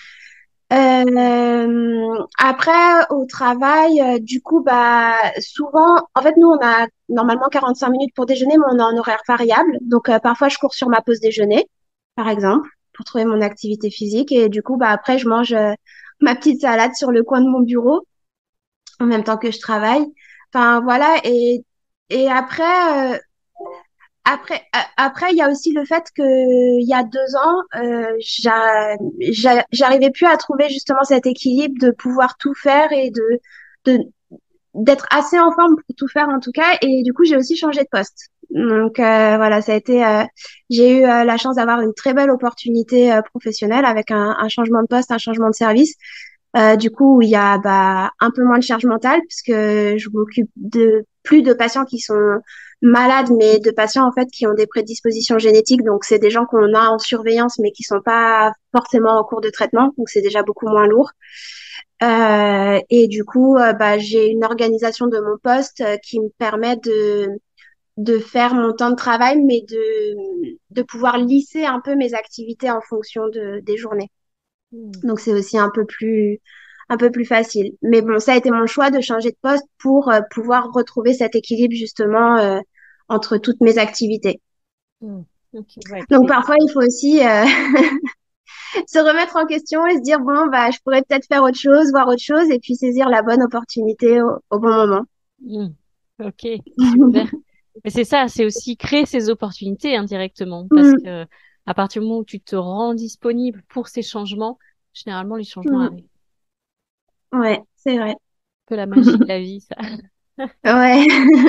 Speaker 2: Euh, après, au travail, euh, du coup, bah, souvent, en fait, nous, on a normalement quarante-cinq minutes pour déjeuner, mais on est en horaire variable. Donc, euh, parfois, je cours sur ma pause déjeuner, par exemple, pour trouver mon activité physique. Et du coup, bah, après, je mange euh, ma petite salade sur le coin de mon bureau en même temps que je travaille. Enfin, voilà. Et, et après, euh, après, a- après, il y a aussi le fait que il y a deux ans, euh, j'a- j'a- j'arrivais plus à trouver justement cet équilibre de pouvoir tout faire et de, de, d'être assez en forme pour tout faire en tout cas. Et du coup, j'ai aussi changé de poste. Donc euh, voilà, ça a été. Euh, j'ai eu euh, la chance d'avoir une très belle opportunité euh, professionnelle avec un, un changement de poste, un changement de service. Euh, du coup, il y a bah, un peu moins de charge mentale puisque je m'occupe de plus de patients qui sont malades, mais de patients en fait qui ont des prédispositions génétiques. Donc, c'est des gens qu'on a en surveillance, mais qui sont pas forcément en cours de traitement. Donc, c'est déjà beaucoup moins lourd. Euh, et du coup, euh, bah, j'ai une organisation de mon poste euh, qui me permet de de faire mon temps de travail, mais de de pouvoir lisser un peu mes activités en fonction de des journées.
Speaker 1: Hmm.
Speaker 2: Donc c'est aussi un peu plus un peu plus facile. Mais bon, ça a été mon choix de changer de poste pour euh, pouvoir retrouver cet équilibre justement euh, entre toutes mes activités.
Speaker 1: Hmm. Ok, ouais,
Speaker 2: Donc
Speaker 1: c'est-
Speaker 2: parfois il faut aussi euh, se remettre en question et se dire bon bah je pourrais peut-être faire autre chose, voir autre chose et puis saisir la bonne opportunité au, au bon moment.
Speaker 1: Hmm. Ok, super. Mais c'est ça, c'est aussi créer ces opportunités indirectement, parce
Speaker 2: Mm,
Speaker 1: que à partir du moment où tu te rends disponible pour ces changements, généralement les changements
Speaker 2: mm.
Speaker 1: arrivent.
Speaker 2: Ouais, c'est vrai.
Speaker 1: Un peu la magie de la vie, ça.
Speaker 2: Ouais.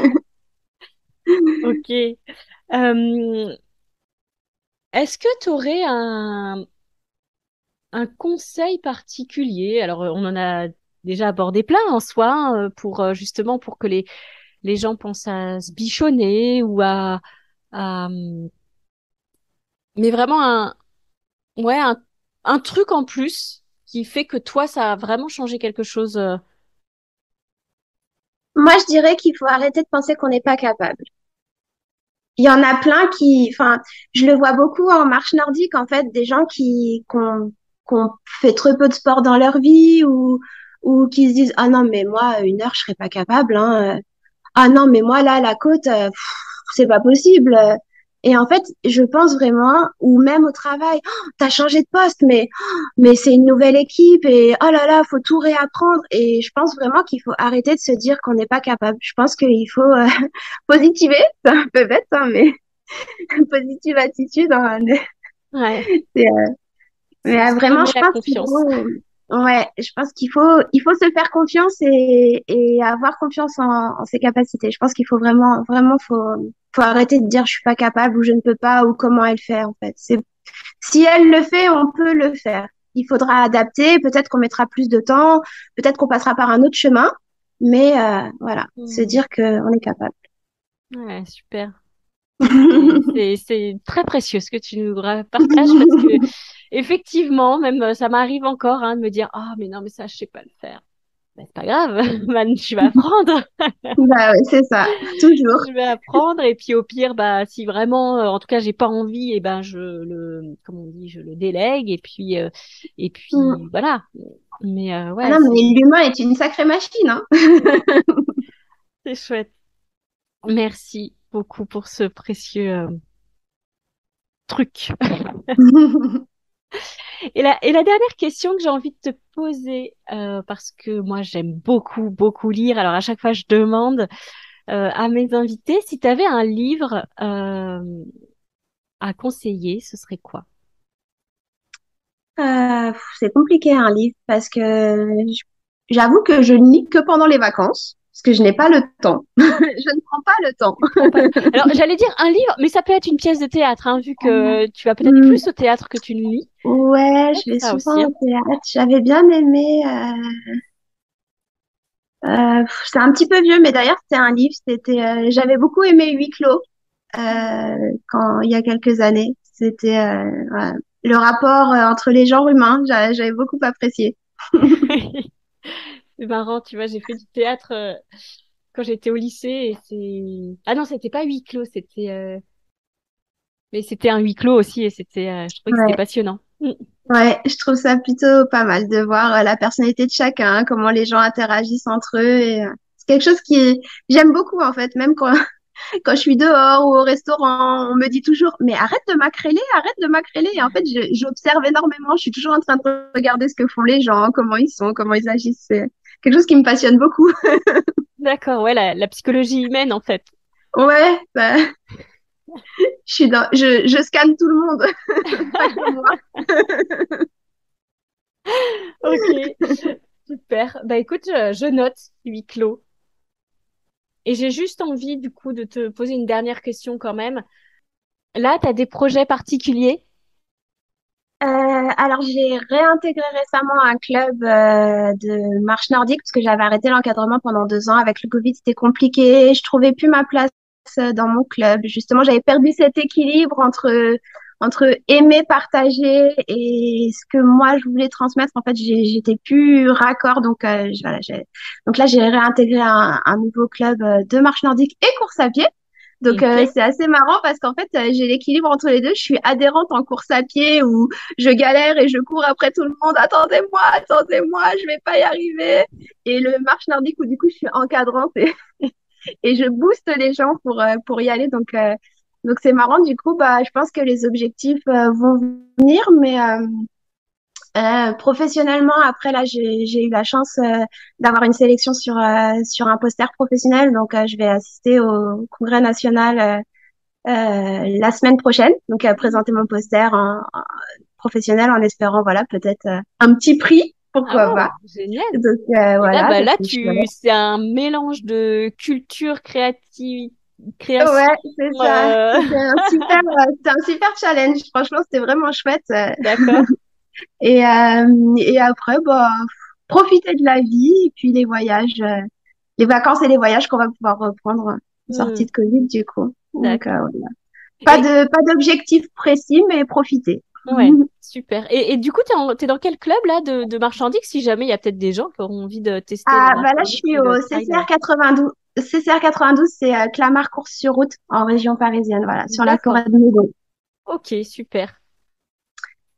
Speaker 1: Ok. Euh, est-ce que tu aurais un, un conseil particulier? Alors, euh, on en a déjà abordé plein en soi, hein, euh, pour euh, justement pour que les, les gens pensent à se bichonner ou à, à, hum, mais vraiment un, ouais, un, un truc en plus qui fait que toi, ça a vraiment changé quelque chose. euh.
Speaker 2: Moi je dirais qu'il faut arrêter de penser qu'on n'est pas capable. Il y en a plein qui, enfin, je le vois beaucoup en marche nordique, en fait, des gens qui, qui ont, qui ont fait très peu de sport dans leur vie ou, ou qui se disent, ah non, mais moi, une heure, je serais pas capable, hein. Ah non, mais moi, là, la côte, euh, pff. c'est pas possible. Et en fait, je pense vraiment, ou même au travail, oh, t'as changé de poste, mais, oh, mais c'est une nouvelle équipe et oh là là, faut tout réapprendre. Et je pense vraiment qu'il faut arrêter de se dire qu'on n'est pas capable. Je pense qu'il faut euh, positiver, c'est un peu bête, hein, mais positive attitude, hein,
Speaker 1: Ouais,
Speaker 2: c'est, euh, mais
Speaker 1: c'est
Speaker 2: euh,
Speaker 1: se
Speaker 2: vraiment,
Speaker 1: donner
Speaker 2: je
Speaker 1: la
Speaker 2: pense qu'il
Speaker 1: confiance.
Speaker 2: faut, ouais, je pense qu'il faut, il faut se faire confiance et, et avoir confiance en, en ses capacités. Je pense qu'il faut vraiment, vraiment, faut, faut arrêter de dire je suis pas capable ou je ne peux pas ou comment elle fait en fait. C'est, si elle le fait, on peut le faire. Il faudra adapter. Peut-être qu'on mettra plus de temps. Peut-être qu'on passera par un autre chemin. Mais euh, voilà, se
Speaker 1: Hmm.
Speaker 2: dire qu'on est capable.
Speaker 1: Ouais, super. C'est c'est- c'est très précieux ce que tu nous ra- partages parce que effectivement, même euh, ça m'arrive encore hein, de me dire ah mais non mais ça je sais pas le faire. Ben, c'est pas grave, man, je vais apprendre.
Speaker 2: Bah ouais, c'est ça, toujours.
Speaker 1: Je vais apprendre et puis au pire bah si vraiment euh, en tout cas j'ai pas envie et ben je le comme on dit je le délègue et puis euh, et puis
Speaker 2: Mm.
Speaker 1: voilà. Mais euh,
Speaker 2: Ah
Speaker 1: ouais
Speaker 2: non, mais
Speaker 1: c'est
Speaker 2: l'humain est une sacrée machine, hein.
Speaker 1: c'est chouette. Merci beaucoup pour ce précieux euh, truc. Et la, et la dernière question que j'ai envie de te poser, euh, parce que moi j'aime beaucoup, beaucoup lire, alors à chaque fois je demande euh, à mes invités si tu avais un livre euh, à conseiller, ce serait quoi?
Speaker 2: Euh, pff, c'est compliqué un livre parce que je- j'avoue que je ne lis que pendant les vacances parce que je n'ai pas le temps. Je ne prends pas le temps.
Speaker 1: Tu prends pas... Alors j'allais dire un livre, mais ça peut être une pièce de théâtre, hein, vu que tu vas peut-être
Speaker 2: Hmm,
Speaker 1: plus au théâtre que tu ne lis.
Speaker 2: ouais,
Speaker 1: Peut-être
Speaker 2: je vais
Speaker 1: ça aussi,
Speaker 2: souvent
Speaker 1: hein.
Speaker 2: au théâtre. J'avais bien aimé. Euh, euh, pff, c'est un petit peu vieux, mais d'ailleurs c'était un livre. C'était, euh, j'avais beaucoup aimé Huis clos euh, quand il y a quelques années. C'était euh, ouais, le rapport euh, entre les genres humains. J'a- J'avais beaucoup apprécié.
Speaker 1: C'est marrant, tu vois, j'ai fait du théâtre euh, quand j'étais au lycée et c'est... Ah non, c'était pas huis clos, c'était... euh, Mais c'était un huis clos aussi et c'était, euh, je trouvais que c'était
Speaker 2: Ouais.
Speaker 1: passionnant. Mm.
Speaker 2: Ouais, je trouve ça plutôt pas mal de voir euh, la personnalité de chacun, comment les gens interagissent entre eux. Et, euh, c'est quelque chose qui j'aime beaucoup en fait, même quand, quand je suis dehors ou au restaurant, on me dit toujours, mais arrête de macréler, arrête de macréler. Et en fait, je- j'observe énormément, je suis toujours en train de regarder ce que font les gens, comment ils sont, comment ils agissent. C'est quelque chose qui me passionne beaucoup.
Speaker 1: D'accord, ouais, la, la psychologie humaine en fait.
Speaker 2: Ouais, bah, je suis dans, je, je scanne tout le monde, pas que moi.
Speaker 1: Ok, super. Bah écoute, je, je note huis clos. Et j'ai juste envie du coup de te poser une dernière question quand même. Là, tu as des projets particuliers?
Speaker 2: Euh, alors j'ai réintégré récemment un club euh, de marche nordique parce que j'avais arrêté l'encadrement pendant deux ans. Avec le Covid, c'était compliqué. Je trouvais plus ma place euh, dans mon club. Justement, j'avais perdu cet équilibre entre entre aimer partager et ce que moi je voulais transmettre. En fait, j'ai- j'étais plus raccord. Donc euh, je- voilà, j'ai- donc là j'ai réintégré un, un nouveau club euh, de marche nordique et course à pied. Donc
Speaker 1: Ok.
Speaker 2: euh, c'est assez marrant parce qu'en fait euh, j'ai l'équilibre entre les deux. Je suis adhérente en course à pied où je galère et je cours après tout le monde. Attendez-moi, attendez-moi, je vais pas y arriver. Et le marche nordique où du coup je suis encadrante et, et je booste les gens pour euh, pour y aller. Donc euh, donc c'est marrant. Du coup bah je pense que les objectifs euh, vont venir, mais euh, euh, professionnellement après là j'ai j'ai eu la chance euh, d'avoir une sélection sur euh, sur un poster professionnel. Donc euh, je vais assister au congrès national. Euh, euh, la semaine prochaine, donc à présenter mon poster en, en- professionnel en espérant voilà peut-être euh, un petit prix,
Speaker 1: Ah
Speaker 2: pourquoi pas.
Speaker 1: wow, génial.
Speaker 2: Donc euh,
Speaker 1: Et là,
Speaker 2: voilà,
Speaker 1: bah
Speaker 2: ça
Speaker 1: là,
Speaker 2: c'est chouette.
Speaker 1: tu, c'est un mélange de culture, créative, création.
Speaker 2: Ouais, c'est ça.
Speaker 1: euh,
Speaker 2: C'était un super, euh, c'était un super challenge. Franchement, c'était vraiment chouette. euh.
Speaker 1: D'accord.
Speaker 2: Et euh, et après, bah profiter de la vie et puis les voyages, euh, les vacances et les voyages qu'on va pouvoir reprendre en sortie
Speaker 1: Hmm,
Speaker 2: de Covid du coup. Donc euh,
Speaker 1: d'accord.
Speaker 2: voilà. Pas
Speaker 1: Et
Speaker 2: de pas d'objectif précis, mais profiter.
Speaker 1: ouais, super. Et, et du coup, t'es, en- t'es dans quel club là de, de marchandises? Si jamais il y a peut-être des gens qui auront envie de tester la
Speaker 2: Ah, bah là, je
Speaker 1: marchandise
Speaker 2: suis
Speaker 1: et le
Speaker 2: au
Speaker 1: trail. euh.
Speaker 2: C C R quatre-vingt-douze. C C R quatre-vingt-douze, c'est euh, Clamart Course sur route en région parisienne, voilà, sur la
Speaker 1: D'accord.
Speaker 2: forêt de Meudon.
Speaker 1: Ok, super.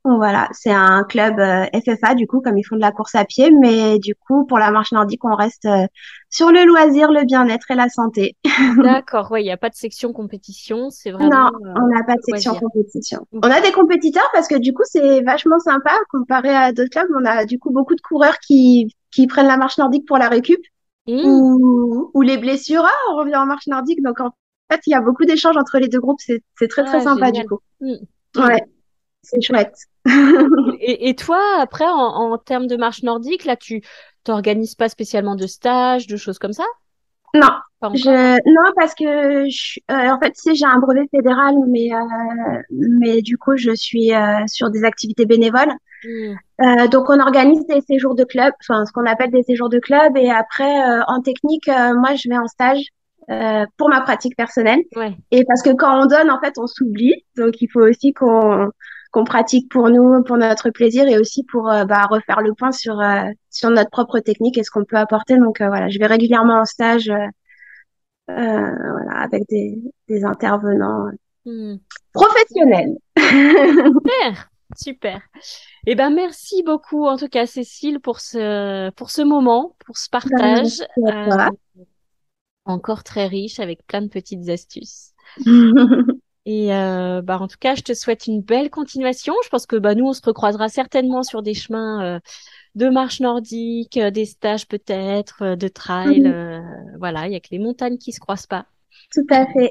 Speaker 2: Voilà, c'est un club euh, F F A du coup, comme ils font de la course à pied, mais du coup pour la marche nordique, on reste euh, sur le loisir, le bien-être et la santé.
Speaker 1: D'accord, ouais, il n'y a pas de section compétition, c'est
Speaker 2: Non,
Speaker 1: vraiment
Speaker 2: on
Speaker 1: euh,
Speaker 2: n'a pas de section
Speaker 1: loisir.
Speaker 2: compétition. On
Speaker 1: Ok.
Speaker 2: a des compétiteurs parce que du coup c'est vachement sympa comparé à d'autres clubs. On a du coup beaucoup de coureurs qui qui prennent la marche nordique pour la récup
Speaker 1: Hmm.
Speaker 2: ou ou les blessures. Ah, on revient en marche nordique, donc en fait il y a beaucoup d'échanges entre les deux groupes. C'est c'est très très
Speaker 1: Ah,
Speaker 2: sympa du
Speaker 1: génial.
Speaker 2: coup.
Speaker 1: Hmm. Hmm.
Speaker 2: Ouais, c'est
Speaker 1: Super.
Speaker 2: chouette.
Speaker 1: Et, et toi, après, en, en termes de marche nordique, là, tu t'organises pas spécialement de stages, de choses comme ça?
Speaker 2: Non,
Speaker 1: Pas
Speaker 2: je
Speaker 1: encore, hein?
Speaker 2: non parce que je, euh, en fait si j'ai un brevet fédéral mais euh, mais du coup je suis euh, sur des activités bénévoles.
Speaker 1: Hmm.
Speaker 2: Euh, donc on organise des séjours de club, enfin ce qu'on appelle des séjours de club et après euh, en technique euh, moi je vais en stage euh, pour ma pratique personnelle
Speaker 1: Ouais.
Speaker 2: et parce que quand on donne en fait on s'oublie donc il faut aussi qu'on qu'on pratique pour nous pour notre plaisir et aussi pour euh, bah, refaire le point sur euh, sur notre propre technique et ce qu'on peut apporter donc euh, voilà je vais régulièrement en stage euh, euh, voilà, avec des, des intervenants
Speaker 1: Hmm.
Speaker 2: professionnels.
Speaker 1: Super, super. Eh ben, merci beaucoup, en tout cas, Cécile, pour ce, pour ce moment, pour ce
Speaker 2: Ben,
Speaker 1: partage,
Speaker 2: merci à
Speaker 1: euh,
Speaker 2: toi.
Speaker 1: encore très riche avec plein de petites astuces. Et euh, bah, en tout cas, je te souhaite une belle continuation. Je pense que bah, nous, on se recroisera certainement sur des chemins euh, de marche nordique, euh, des stages peut-être, euh, de trail. euh, voilà, il y a que les montagnes qui se croisent pas.
Speaker 2: Tout à fait.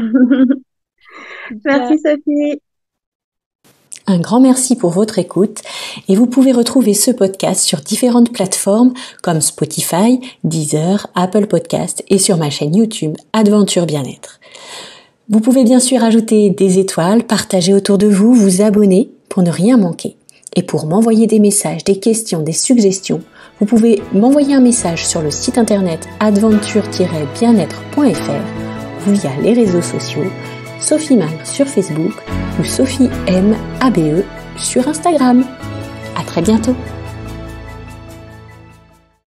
Speaker 1: Bien.
Speaker 2: Merci Sophie.
Speaker 3: Un grand merci pour votre écoute et vous pouvez retrouver ce podcast sur différentes plateformes comme Spotify, Deezer, Apple Podcast et sur ma chaîne YouTube Adventure Bien-être. Vous pouvez bien sûr ajouter des étoiles, partager autour de vous, vous abonner pour ne rien manquer. Et pour m'envoyer des messages, des questions, des suggestions, vous pouvez m'envoyer un message sur le site internet adventure tiret bien-être point f r ou via les réseaux sociaux Sophie Magre sur Facebook ou Sophie M A B E sur Instagram. À très bientôt!